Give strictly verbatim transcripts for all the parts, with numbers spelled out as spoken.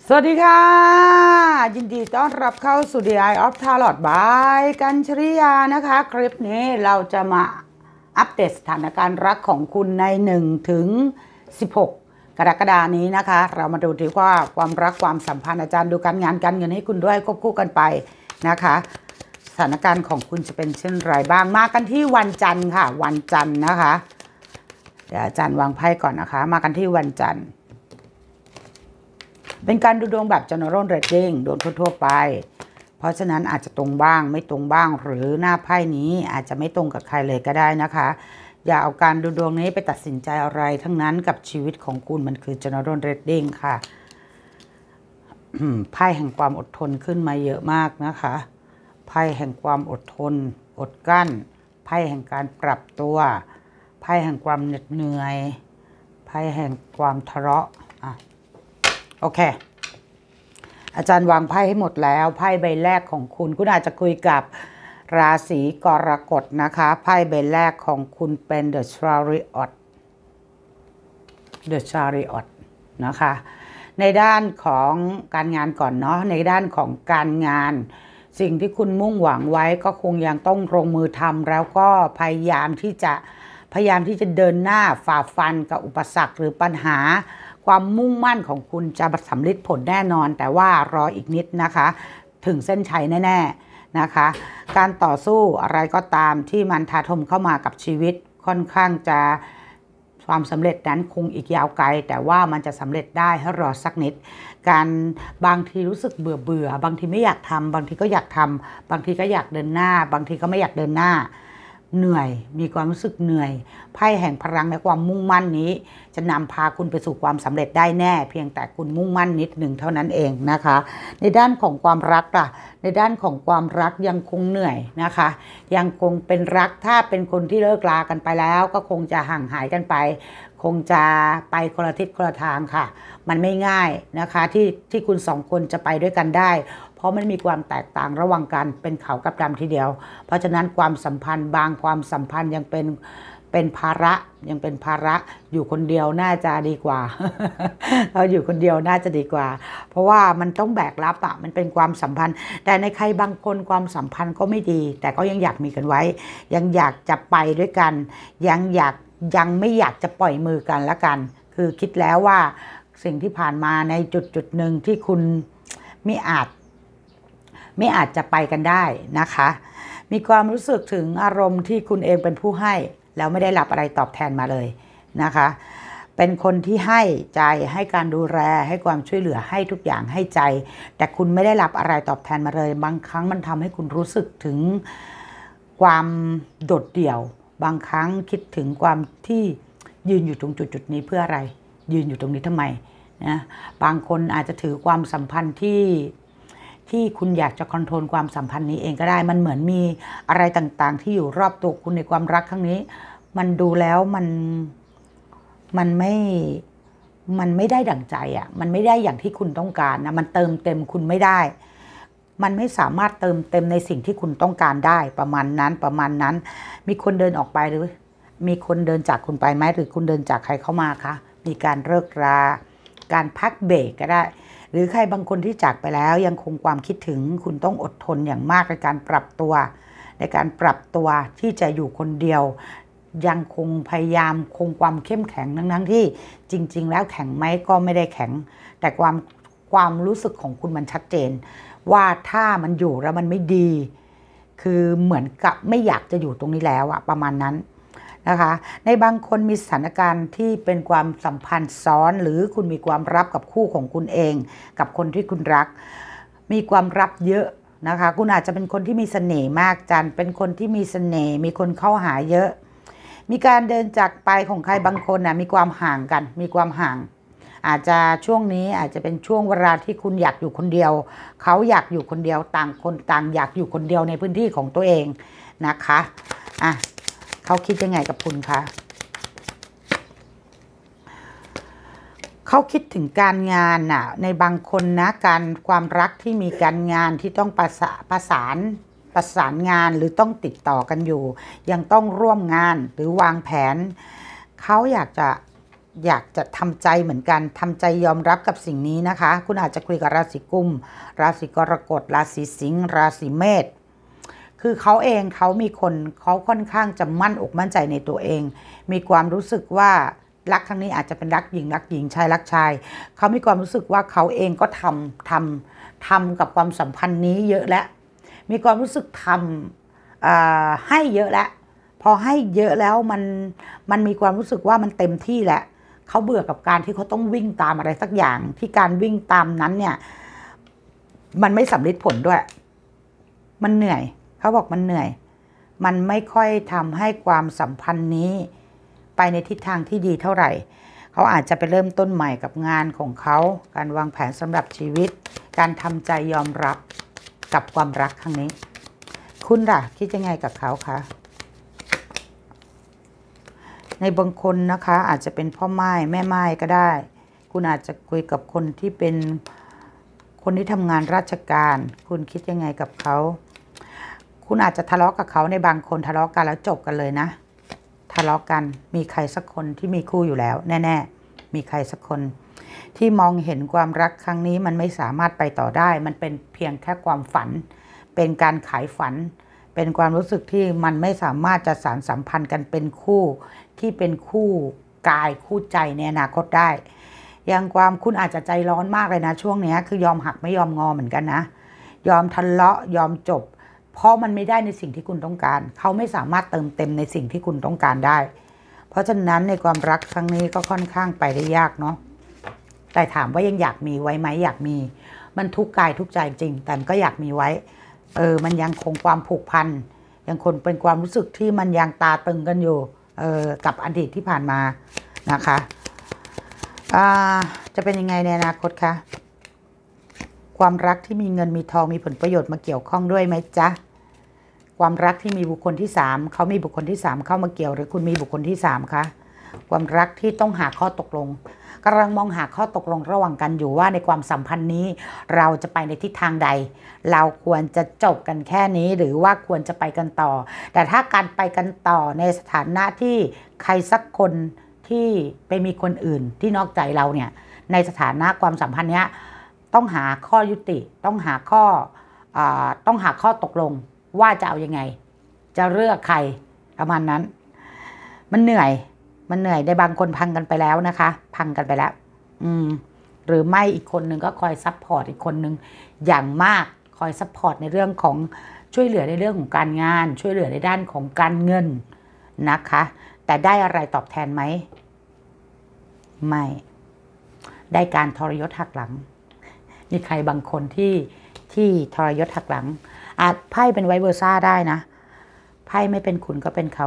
สวัสดีค่ะยินดีต้อนรับเข้าสู่ The Eye of Tarot by กัญชริยานะคะคลิปนี้เราจะมาอัปเดตสถานการณ์รักของคุณในหนึ่งถึงสิบหกกรกฎาคมนี้นะคะเรามาดูดีว่าความรักความสัมพันธ์อาจารย์ดูการงานการเงินให้คุณด้วยควบคู่กันไปนะคะสถานการณ์ของคุณจะเป็นเช่นไรบ้างมากันที่วันจันทร์ค่ะวันจันทร์นะคะเดี๋ยวอาจารย์วางไพ่ก่อนนะคะมากันที่วันจันทร์เป็นการดูดวงแบบ general reading ดวงทั่วๆไปเพราะฉะนั้นอาจจะตรงบ้างไม่ตรงบ้างหรือหน้าไพ่นี้อาจจะไม่ตรงกับใครเลยก็ได้นะคะอย่าเอาการดูดวงนี้ไปตัดสินใจอะไรทั้งนั้นกับชีวิตของคุณมันคือ general reading ค่ะไพ่แห่งความอดทนขึ้นมาเยอะมากนะคะไพ่แห่งความอดทนอดกั้นไพ่แห่งการปรับตัวไพ่แห่งความเหน็ดเหนื่อยไพ่แห่งความทะเลาะอ่ะโอเคอาจารย์วางไพ่ให้หมดแล้วไพ่ใบแรกของคุณคุณอาจจะคุยกับราศีกรกฎนะคะไพ่ใบแรกของคุณเป็น The Chariot The Chariot นะคะในด้านของการงานก่อนเนาะในด้านของการงานสิ่งที่คุณมุ่งหวังไว้ก็คงยังต้องลงมือทำแล้วก็พยายามที่จะพยายามที่จะเดินหน้าฝ่าฟันกับอุปสรรคหรือปัญหาความมุ่งมั่นของคุณจะสำเร็จผลแน่นอนแต่ว่ารออีกนิดนะคะถึงเส้นชัยแน่ๆนะคะการต่อสู้อะไรก็ตามที่มันท้าทมเข้ามากับชีวิตค่อนข้างจะความสำเร็จนั้นคงอีกยาวไกลแต่ว่ามันจะสำเร็จได้ให้รอสักนิดการบางทีรู้สึกเบื่อเบื่อบางทีไม่อยากทำบางทีก็อยากทำบางทีก็อยากเดินหน้าบางทีก็ไม่อยากเดินหน้าเหนื่อยมีความรู้สึกเหนื่อยไพ่แห่งพลังและความมุ่งมั่นนี้จะนำพาคุณไปสู่ความสำเร็จได้แน่เพียงแต่คุณมุ่งมั่นนิดหนึ่งเท่านั้นเองนะคะในด้านของความรักล่ะในด้านของความรักยังคงเหนื่อยนะคะยังคงเป็นรักถ้าเป็นคนที่เลิกลากันไปแล้วก็คงจะห่างหายกันไปคงจะไปคนละทิศคนละทางค่ะมันไม่ง่ายนะคะที่ที่คุณสองคนจะไปด้วยกันได้เพราะมันมีความแตกต่างระหว่างกันเป็นเขากับดำทีเดียวเพราะฉะนั้นความสัมพันธ์บางความสัมพันธ์ยังเป็นเป็นภาระยังเป็นภาระอยู่คนเดียวน่าจะดีกว่า เราอยู่คนเดียวน่าจะดีกว่าเพราะว่ามันต้องแบกรับอ่ะมันเป็นความสัมพันธ์แต่ในใครบางคนความสัมพันธ์ก็ไม่ดีแต่ก็ยังอยากมีกันไว้ยังอยากจะไปด้วยกันยังอยากยังไม่อยากจะปล่อยมือกันละกันคือคิดแล้วว่าสิ่งที่ผ่านมาในจุดจุดหนึ่งที่คุณไม่อาจไม่อาจจะไปกันได้นะคะมีความรู้สึกถึงอารมณ์ที่คุณเองเป็นผู้ให้แล้วไม่ได้รับอะไรตอบแทนมาเลยนะคะเป็นคนที่ให้ใจให้การดูแลให้ความช่วยเหลือให้ทุกอย่างให้ใจแต่คุณไม่ได้รับอะไรตอบแทนมาเลยบางครั้งมันทำให้คุณรู้สึกถึงความโดดเดี่ยวบางครั้งคิดถึงความที่ยืนอยู่ตรงจุดจุดนี้เพื่ออะไรยืนอยู่ตรงนี้ทำไมนะบางคนอาจจะถือความสัมพันธ์ที่ที่คุณอยากจะคอนโทรลความสัมพันธ์นี้เองก็ได้มันเหมือนมีอะไรต่างๆที่อยู่รอบตัวคุณในความรักครั้งนี้มันดูแล้วมันมันไม่มันไม่ได้ดั่งใจอ่ะมันไม่ได้อย่างที่คุณต้องการนะมันเติมเต็มคุณไม่ได้มันไม่สามารถเติมเต็มในสิ่งที่คุณต้องการได้ประมาณนั้นประมาณนั้นมีคนเดินออกไปหรือมีคนเดินจากคุณไปไหมหรือคุณเดินจากใครเข้ามาคะมีการเลิกราการพักเบรกก็ได้หรือใครบางคนที่จากไปแล้วยังคงความคิดถึงคุณต้องอดทนอย่างมากในการปรับตัวในการปรับตัวที่จะอยู่คนเดียวยังคงพยายามคงความเข้มแข็งทั้งๆที่จริงๆแล้วแข็งไหมก็ไม่ได้แข็งแต่ความความรู้สึกของคุณมันชัดเจนว่าถ้ามันอยู่แล้วมันไม่ดีคือเหมือนกับไม่อยากจะอยู่ตรงนี้แล้วอะประมาณนั้นนะคะในบางคนมีสถานการณ์ที่เป็นความสัมพันธ์ซ้อนหรือคุณมีความลับกับคู่ของคุณเองกับคนที่คุณรักมีความลับเยอะนะคะคุณอาจจะเป็นคนที่มีเสน่ห์มากจันเป็นคนที่มีเสน่ห์มีคนเข้าหาเยอะมีการเดินจากไปของใครบางคนนะมีความห่างกันมีความห่างอาจจะช่วงนี้อาจจะเป็นช่วงเวลาที่คุณอยากอยู่คนเดียวเขาอยากอยู่คนเดียวต่างคนต่างอยากอยู่คนเดียวในพื้นที่ของตัวเองนะคะอ่ะเขาคิดยังไงกับคุณคะเขาคิดถึงการงานน่ะในบางคนนะการความรักที่มีการงานที่ต้องประสาประสานประสานงานหรือต้องติดต่อกันอยู่ยังต้องร่วมงานหรือวางแผนเขาอยากจะอยากจะทำใจเหมือนกันทำใจยอมรับกับสิ่งนี้นะคะคุณอาจจะคุยกับราศีกุมราศีกรกฎราศีสิงห์ราศีเมษคือเขาเองเขามีคนเขาค่อนข้างจะมั่นอกมั่นใจในตัวเองมีความรู้สึกว่ารักครั้งนี้อาจจะเป็นรักหญิงรักหญิงชายรักชายเขามีความรู้สึกว่าเขาเองก็ทำทำทำกับความสัมพันธ์นี้เยอะแล้วมีความรู้สึกทำให้เยอะแล้วพอให้เยอะแล้วมันมันมีความรู้สึกว่ามันเต็มที่แหละเขาเบื่อกับการที่เขาต้องวิ่งตามอะไรสักอย่างที่การวิ่งตามนั้นเนี่ยมันไม่สำเร็จผลด้วยมันเหนื่อยเขาบอกมันเหนื่อยมันไม่ค่อยทำให้ความสัมพันธ์นี้ไปในทิศทางที่ดีเท่าไหร่เขาอาจจะไปเริ่มต้นใหม่กับงานของเขาการวางแผนสำหรับชีวิตการทำใจยอมรับกับความรักครั้งนี้คุณล่ะคิดยังไงกับเขาคะในบางคนนะคะอาจจะเป็นพ่อไม้แม่ไม้ก็ได้คุณอาจจะคุยกับคนที่เป็นคนที่ทำงานราชการคุณคิดยังไงกับเขาคุณอาจจะทะเลาะกับเขาในบางคนทะเลาะกันแล้วจบกันเลยนะทะเลาะกันมีใครสักคนที่มีคู่อยู่แล้วแน่ๆมีใครสักคนที่มองเห็นความรักครั้งนี้มันไม่สามารถไปต่อได้มันเป็นเพียงแค่ความฝันเป็นการขายฝันเป็นความรู้สึกที่มันไม่สามารถจะสานสัมพันธ์กันเป็นคู่ที่เป็นคู่กายคู่ใจในอนาคตได้อย่างความคุณอาจจะใจร้อนมากเลยนะช่วงนี้คือยอมหักไม่ยอมงอเหมือนกันนะยอมทะเลาะยอมจบเพราะมันไม่ได้ในสิ่งที่คุณต้องการเขาไม่สามารถเติมเต็มในสิ่งที่คุณต้องการได้เพราะฉะนั้นในความรักครั้งนี้ก็ค่อนข้างไปได้ยากเนาะแต่ถามว่ายังอยากมีไว้ไหมอยากมีมันทุกกายทุกใจจริงแต่ก็อยากมีไว้เออมันยังคงความผูกพันยังคงเป็นความรู้สึกที่มันยังตาตึงกันอยู่เออกับอดีตที่ผ่านมานะคะอ่าจะเป็นยังไงในอนาคตคะความรักที่มีเงินมีทองมีผลประโยชน์มาเกี่ยวข้องด้วยไหมจ๊ะความรักที่มีบุคคลที่สามเขามีบุคคลที่สามเข้ามาเกี่ยวหรือคุณมีบุคคลที่สามคะความรักที่ต้องหาข้อตกลงกำลังมองหาข้อตกลงระหว่างกันอยู่ว่าในความสัมพันธ์นี้เราจะไปในทิศทางใดเราควรจะจบกันแค่นี้หรือว่าควรจะไปกันต่อแต่ถ้าการไปกันต่อในสถานะที่ใครสักคนที่ไปมีคนอื่นที่นอกใจเราเนี่ยในสถานะความสัมพันธ์เนี้ยต้องหาข้อยุติต้องหาข้ออ่าต้องหาข้อตกลงว่าจะเอายังไงจะเลือกใครประมาณนั้นมันเหนื่อยมันเหนื่อยได้บางคนพังกันไปแล้วนะคะพังกันไปแล้วอืมหรือไม่อีกคนหนึ่งก็คอยซัพพอร์ตอีกคนหนึ่งอย่างมากคอยซัพพอร์ตในเรื่องของช่วยเหลือในเรื่องของการงานช่วยเหลือในด้านของการเงินนะคะแต่ได้อะไรตอบแทนไหมไม่ได้การทรยศหักหลังมีใครบางคนที่ที่ทรยศหักหลังอาจไพ่เป็นไวเวอร์ซ่าได้นะไพ่ไม่เป็นคุณก็เป็นเขา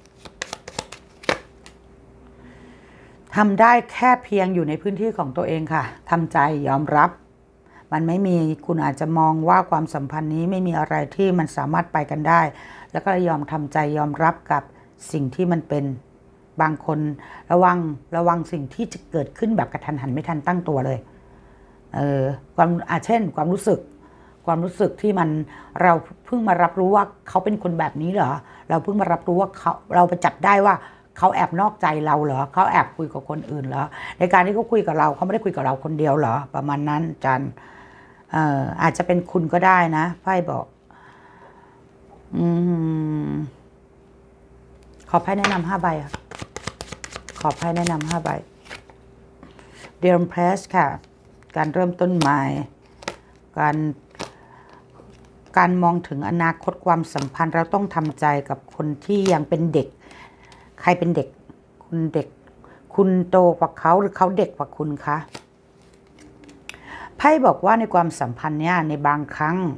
ทำได้แค่เพียงอยู่ในพื้นที่ของตัวเองค่ะทำใจยอมรับมันไม่มีคุณอาจจะมองว่าความสัมพันธ์นี้ไม่มีอะไรที่มันสามารถไปกันได้แล้วก็ยอมทำใจยอมรับกับสิ่งที่มันเป็นบางคนระวังระวังสิ่งที่จะเกิดขึ้นแบบกระทันหันไม่ทันตั้งตัวเลยเออความอาเช่นความรู้สึกความรู้สึกที่มันเราเพิ่งมารับรู้ว่าเขาเป็นคนแบบนี้เหรอเราเพิ่งมารับรู้ว่าเขาเราไปจับได้ว่าเขาแอบนอกใจเราเหรอเขาแอบคุยกับคนอื่นเหรอในการที่เขาคุยกับเราเขาไม่ได้คุยกับเราคนเดียวเหรอประมาณนั้นจันเอ่ออาจจะเป็นคุณก็ได้นะไพ่บอกอืมขอไพ่แนะนำห้าใบค่ะขอไพ่แนะนำห้าใบเดียร์เพรสค่ะการเริ่มต้นใหม่การการมองถึงอนาคตความสัมพันธ์เราต้องทำใจกับคนที่ยังเป็นเด็กใครเป็นเด็กคุณเด็กคุณโตกว่าเขาหรือเขาเด็กกว่าคุณคะไพ่บอกว่าในความสัมพันธ์เนี้ยในบางครั้ง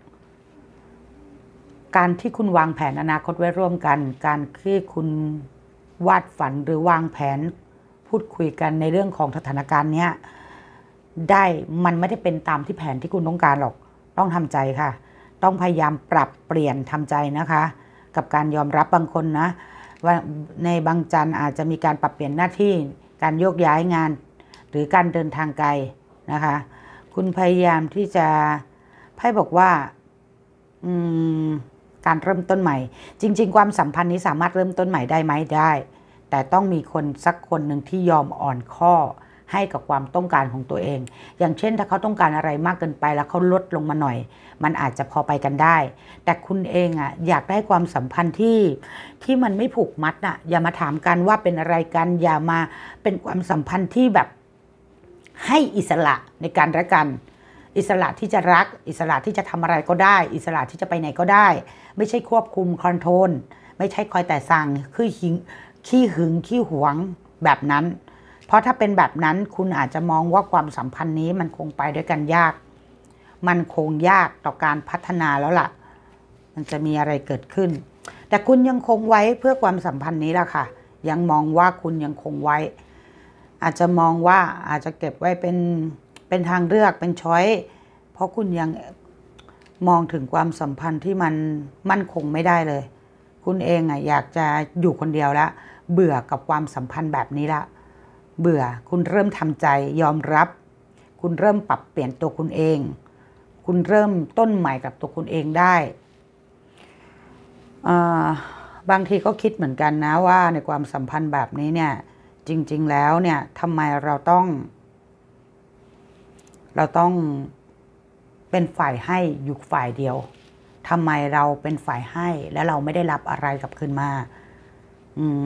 การที่คุณวางแผนอนาคตไว้ร่วมกันการที่คุณวาดฝันหรือวางแผนพูดคุยกันในเรื่องของสถานการณ์เนี้ยได้มันไม่ได้เป็นตามที่แผนที่คุณต้องการหรอกต้องทำใจค่ะต้องพยายามปรับเปลี่ยนทำใจนะคะกับการยอมรับบางคนนะว่าในบางจันอาจจะมีการปรับเปลี่ยนหน้าที่การโยกย้ายงานหรือการเดินทางไกลนะคะคุณพยายามที่จะไพ่บอกว่าอืมการเริ่มต้นใหม่จริงๆความสัมพันธ์นี้สามารถเริ่มต้นใหม่ได้ไหมได้แต่ต้องมีคนสักคนหนึ่งที่ยอมอ่อนข้อให้กับความต้องการของตัวเองอย่างเช่นถ้าเขาต้องการอะไรมากเกินไปแล้วเขาลดลงมาหน่อยมันอาจจะพอไปกันได้แต่คุณเองอ่ะอยากได้ความสัมพันธ์ที่ที่มันไม่ผูกมัดน่ะอย่ามาถามกันว่าเป็นอะไรกันอย่ามาเป็นความสัมพันธ์ที่แบบให้อิสระในการรักกันอิสระที่จะรักอิสระที่จะทำอะไรก็ได้อิสระที่จะไปไหนก็ได้ไม่ใช่ควบคุมคอนโทรลไม่ใช่คอยแต่สั่งคือหิงขี้หึงขี้หวงแบบนั้นเพราะถ้าเป็นแบบนั้นคุณอาจจะมองว่าความสัมพันธ์นี้มันคงไปด้วยกันยากมันคงยากต่อการพัฒนาแล้วล่ะมันจะมีอะไรเกิดขึ้นแต่คุณยังคงไว้เพื่อความสัมพันธ์นี้ล่ะค่ะยังมองว่าคุณยังคงไว้อาจจะมองว่าอาจจะเก็บไว้เป็นเป็นทางเลือกเป็นช้อยเพราะคุณยังมองถึงความสัมพันธ์ที่มันมั่นคงไม่ได้เลยคุณเองอ่ะอยากจะอยู่คนเดียวแล้วเบื่อกับความสัมพันธ์แบบนี้ละเบื่อคุณเริ่มทำใจยอมรับคุณเริ่มปรับเปลี่ยนตัวคุณเองคุณเริ่มต้นใหม่กับตัวคุณเองได้บางทีก็คิดเหมือนกันนะว่าในความสัมพันธ์แบบนี้เนี่ยจริงๆแล้วเนี่ยทำไมเราต้องเราต้องเป็นฝ่ายให้อยู่ฝ่ายเดียวทำไมเราเป็นฝ่ายให้แล้วเราไม่ได้รับอะไรกลับคืนมาอืม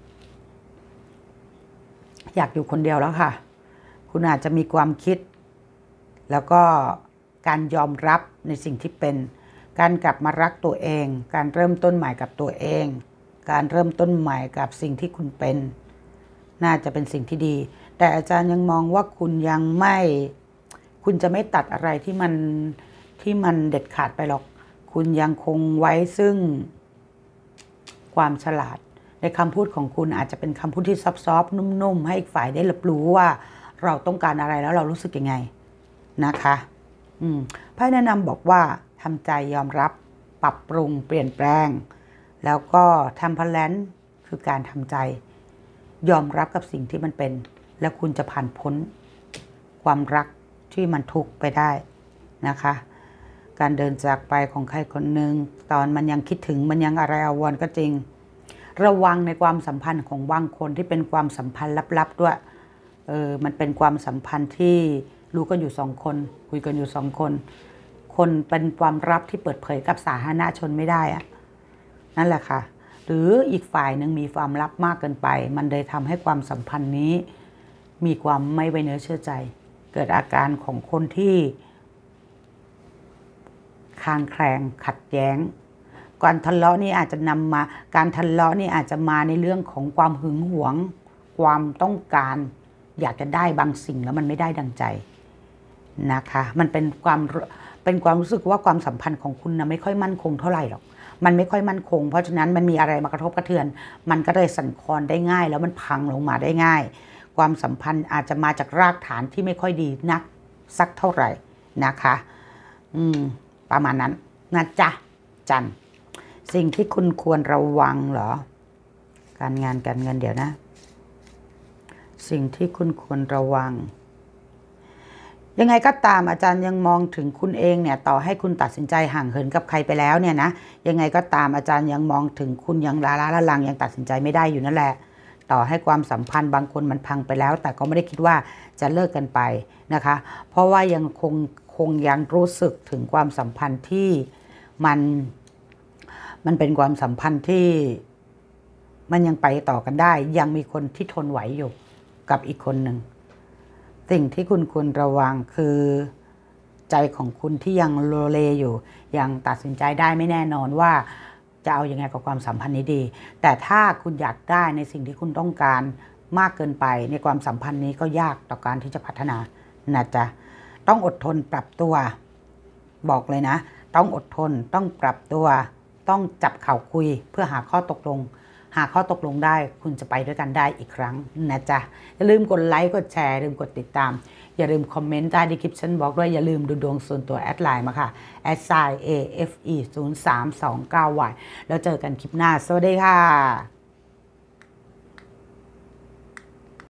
อยากอยู่คนเดียวแล้วค่ะคุณอาจจะมีความคิดแล้วก็การยอมรับในสิ่งที่เป็นการกลับมารักตัวเองการเริ่มต้นใหม่กับตัวเองการเริ่มต้นใหม่กับสิ่งที่คุณเป็นน่าจะเป็นสิ่งที่ดีแต่อาจารย์ยังมองว่าคุณยังไม่คุณจะไม่ตัดอะไรที่มันที่มันเด็ดขาดไปหรอกคุณยังคงไว้ซึ่งความฉลาดในคำพูดของคุณอาจจะเป็นคำพูดที่ซอฟๆนุ่มๆให้อีกฝ่ายได้รับรู้ว่าเราต้องการอะไรแล้วเรารู้สึกยังไงนะคะอืมไพ่แนะนำบอกว่าทำใจยอมรับปรับปรุงเปลี่ยนแปลงแล้วก็ทำพลันคือการทำใจยอมรับกับสิ่งที่มันเป็นแล้วคุณจะผ่านพ้นความรักที่มันทุกข์ไปได้นะคะการเดินจากไปของใครคนหนึ่งตอนมันยังคิดถึงมันยังอะไรอาวรณ์ก็จริงระวังในความสัมพันธ์ของบางคนที่เป็นความสัมพันธ์ลับๆด้วยเออมันเป็นความสัมพันธ์ที่รู้กันอยู่สองคนคุยกันอยู่สองคนคนเป็นความลับที่เปิดเผยกับสาธารณชนไม่ได้อะนั่นแหละค่ะหรืออีกฝ่ายหนึ่งมีความลับมากเกินไปมันเลยทำให้ความสัมพันธ์นี้มีความไม่ไว้เนื้อเชื่อใจเกิดอาการของคนที่คลางแคลงขัดแย้งการทะเลาะนี่อาจจะนำมาการทะเลาะนี่อาจจะมาในเรื่องของความหึงหวงความต้องการอยากจะได้บางสิ่งแล้วมันไม่ได้ดังใจนะคะมันเป็นความเป็นความรู้สึกว่าความสัมพันธ์ของคุณนะไม่ค่อยมั่นคงเท่าไหร่หรอกมันไม่ค่อยมั่นคงเพราะฉะนั้นมันมีอะไรมากระทบกระเทือนมันก็เลยสั่นคลอนได้ง่ายแล้วมันพังลงมาได้ง่ายความสัมพันธ์อาจจะมาจากรากฐานที่ไม่ค่อยดีนักสักเท่าไหร่นะคะอืมประมาณนั้นนะจ๊ะจันสิ่งที่คุณควรระวังเหรอการงานการเงินเดี๋ยวนะสิ่งที่คุณควรระวังยังไงก็ตามอาจารย์ยังมองถึงคุณเองเนี่ยต่อให้คุณตัดสินใจห่างเหินกับใครไปแล้วเนี่ยนะยังไงก็ตามอาจารย์ยังมองถึงคุณยังลาลาละลังยังตัดสินใจไม่ได้อยู่นั่นแหละต่อให้ความสัมพันธ์บางคนมันพังไปแล้วแต่ก็ไม่ได้คิดว่าจะเลิกกันไปนะคะเพราะว่ายังคงคงยังรู้สึกถึงความสัมพันธ์ที่มันมันเป็นความสัมพันธ์ที่มันยังไปต่อกันได้ยังมีคนที่ทนไหวอยู่กับอีกคนหนึ่งสิ่งที่คุณควรระวังคือใจของคุณที่ยังโลเลอยู่ยังตัดสินใจได้ไม่แน่นอนว่าจะเอาอยัางไงกับความสัมพันธ์นี้ดีแต่ถ้าคุณอยากได้ในสิ่งที่คุณต้องการมากเกินไปในความสัมพันธ์นี้ก็ยากต่อการที่จะพัฒนานะจ๊ะต้องอดทนปรับตัวบอกเลยนะต้องอดทนต้องปรับตัวต้องจับเข่าคุยเพื่อหาข้อตกลงหาข้อตกลงได้คุณจะไปด้วยกันได้อีกครั้งนะจ๊ะอย่าลืมกดไลค์กดแชร์อย่าลืมกดติดตามอย่าลืมคอมเมนต์ใต้ดีคริปชั่นบอกด้วยอย่าลืมดูดวงส่วนตัวแอดไลน์มาค่ะ แอท ไซน์ เอ เอฟ อี ศูนย์ สาม สอง เก้า วาย แล้วเจอกันคลิปหน้าสวัสดีค่ะ